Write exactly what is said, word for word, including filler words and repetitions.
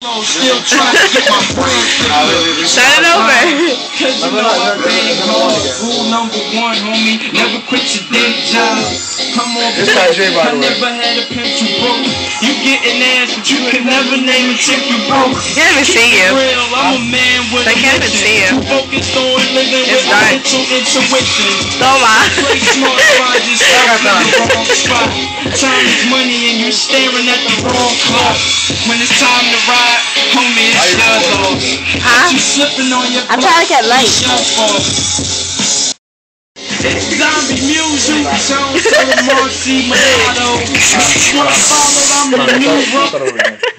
Still trying to get my friends to Start it over. Cause you know I been hard. Rule number one, homie, never quit your day job. I'm on black, I never had a pencil broke. You getting ass, but you can never name a chick you broke. Can't even see you. Real, I'm a man with I can't even see you. Focused on living with mental intuition. Toma. Play smart, find yourself in the wrong spot. Time is money and you staring at the wrong clock. When it's time to ride, homie, it's your loss. Huh? You slipping on your I'm trying to get light. Zombie music, sound so Marcy Mulatto. Wanna follow, I'm the new rock.